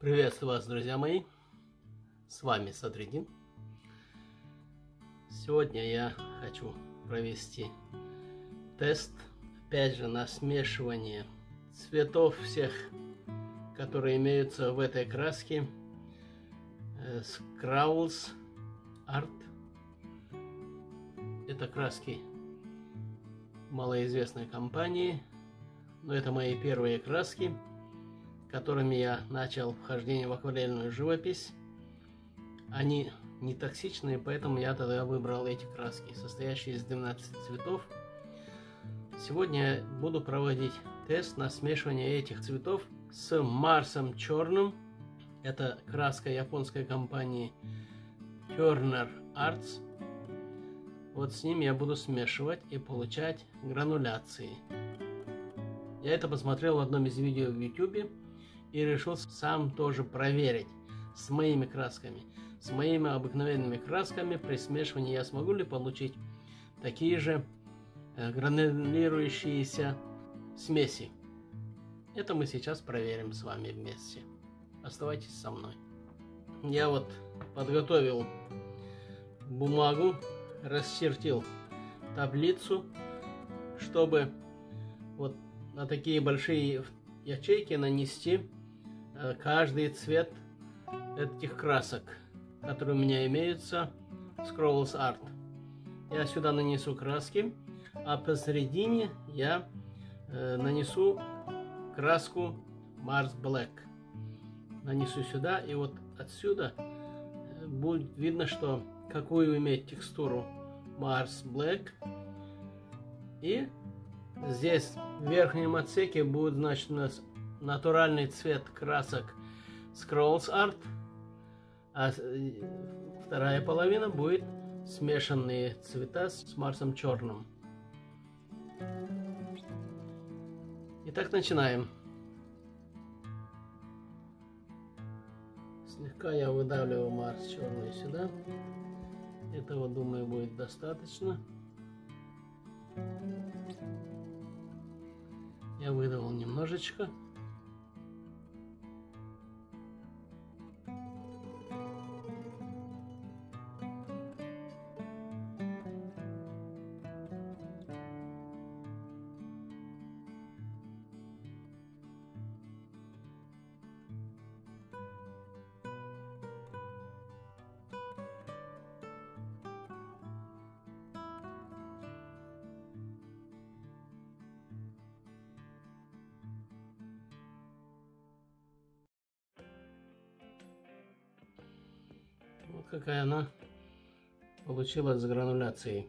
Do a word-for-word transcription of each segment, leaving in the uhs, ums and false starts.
Приветствую вас, друзья мои! С вами Садриддин. Сегодня я хочу провести тест, опять же, на смешивание цветов всех, которые имеются в этой краске. Scrawls Art. Это краски малоизвестной компании, но это мои первые краски, которыми я начал вхождение в акварельную живопись. Они не токсичные, поэтому я тогда выбрал эти краски, состоящие из двенадцати цветов. Сегодня я буду проводить тест на смешивание этих цветов с Марсом черным. Это краска японской компании Turner Arts. Вот с ним я буду смешивать и получать грануляции. Я это посмотрел в одном из видео в YouTube и решил сам тоже проверить с моими красками. С моими обыкновенными красками при смешивании я смогу ли получить такие же гранулирующиеся смеси. Это мы сейчас проверим с вами вместе. Оставайтесь со мной. Я вот подготовил бумагу, расчертил таблицу, чтобы вот на такие большие ячейки нанести каждый цвет этих красок, которые у меня имеются в Scrawls Art. Я сюда нанесу краски, а посередине я э, нанесу краску Mars Black. Нанесу сюда, и вот отсюда будет видно, что какую имеет текстуру Mars Black. И здесь в верхнем отсеке будет, значит, у нас натуральный цвет красок Scrawls Art, а вторая половина будет смешанные цвета с Марсом черным. Итак, начинаем. Слегка я выдавливаю Марс черный сюда. Этого, думаю, будет достаточно. Я выдавил немножечко. Вот какая она получилась с грануляцией.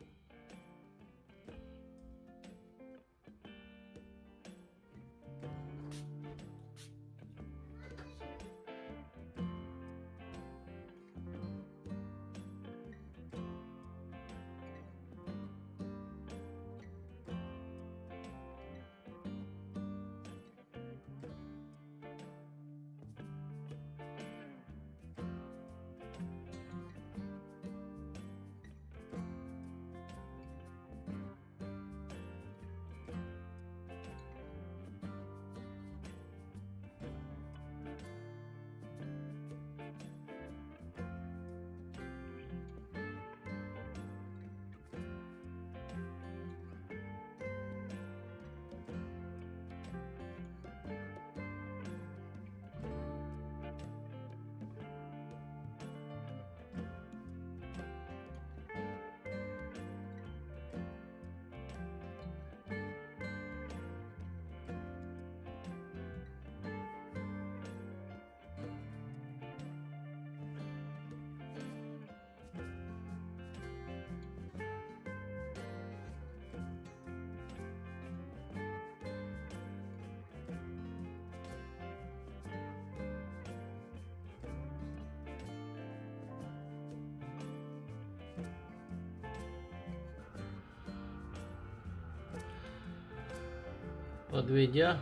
Подведя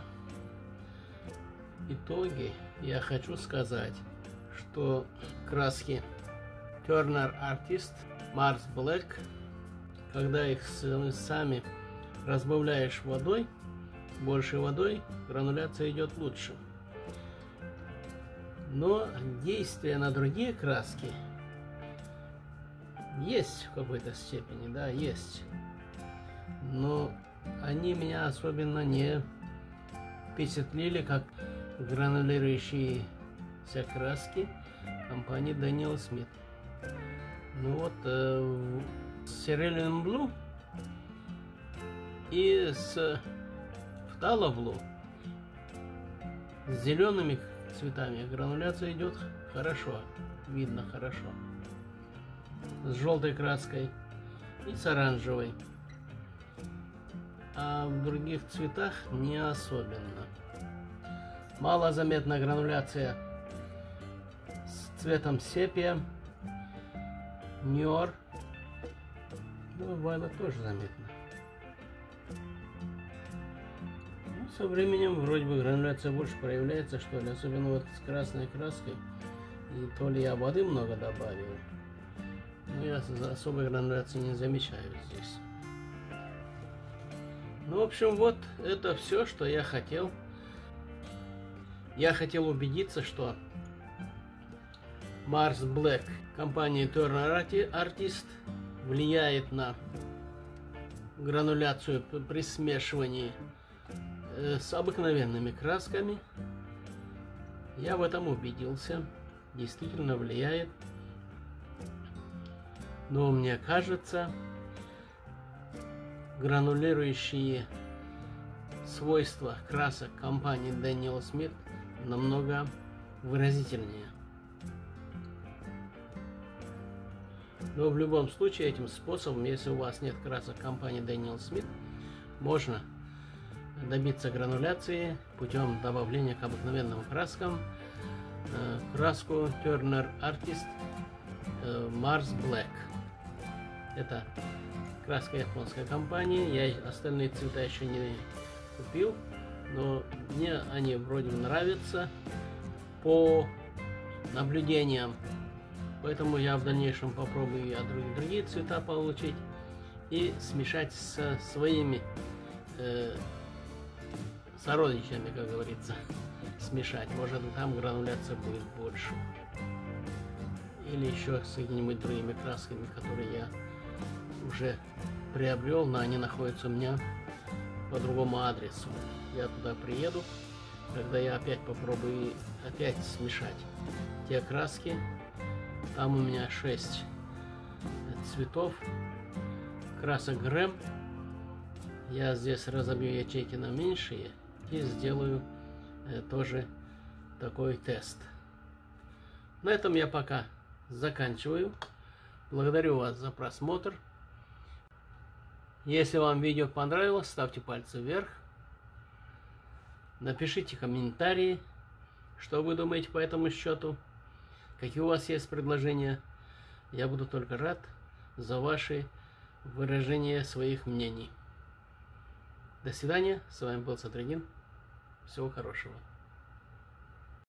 итоги, я хочу сказать, что краски Turner Artist Mars Black, когда их сами разбавляешь водой, больше водой, грануляция идет лучше. Но действие на другие краски есть в какой-то степени, да, есть. Но они меня особенно не впечатлили, как гранулирующиеся краски компании Daniel Smith. Ну вот, э, с Cerulean Blue и с Phthalo Blue, с зелеными цветами грануляция идет хорошо, видно хорошо. С желтой краской и с оранжевой. А в других цветах не особенно. Мало заметна грануляция с цветом сепия, Ньор. Ну, Violet тоже заметно. Ну, со временем вроде бы грануляция больше проявляется, что ли, особенно вот с красной краской. И то ли я воды много добавил, но я особой грануляции не замечаю здесь. Ну, в общем, вот это все, что я хотел. Я хотел убедиться, что Mars Black компании Turner Artist влияет на грануляцию при смешивании с обыкновенными красками. Я в этом убедился. Действительно влияет. Но мне кажется, гранулирующие свойства красок компании Daniel Smith намного выразительнее. Но в любом случае этим способом, если у вас нет красок компании Daniel Smith, можно добиться грануляции путем добавления к обыкновенным краскам э, краску Turner Artist э, Mars Black. Это краска японской компании. Я остальные цвета еще не купил, но мне они вроде нравятся по наблюдениям. Поэтому я в дальнейшем попробую и другие, другие цвета получить и смешать со своими э, сородичами, как говорится. Смешать. Может, там грануляция будет больше. Или еще с какими-нибудь другими красками, которые я уже приобрел, но они находятся у меня по другому адресу. Я туда приеду, когда я опять попробую опять смешать те краски. Там у меня шесть цветов красок Грэм. Я здесь разобью ячейки на меньшие и сделаю э, тоже такой тест. На этом я пока заканчиваю. Благодарю вас за просмотр. Если вам видео понравилось, ставьте пальцы вверх. Напишите комментарии, что вы думаете по этому счету. Какие у вас есть предложения. Я буду только рад за ваши выражения своих мнений. До свидания. С вами был Садриддин. Всего хорошего.